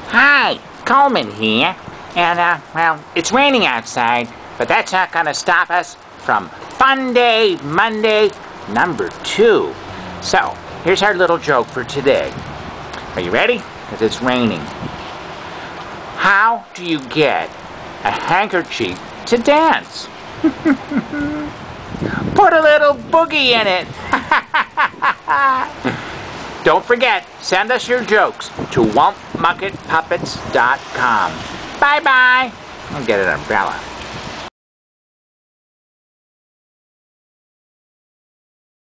Hi, Coleman here. And, well, it's raining outside, but that's not going to stop us from Fun Day Monday #2. So, here's our little joke for today. Are you ready? Because it's raining. How do you get a handkerchief to dance? Put a little boogie in it. Don't forget, send us your jokes to wumpmucketpuppets.com. Bye-bye. I'll get an umbrella.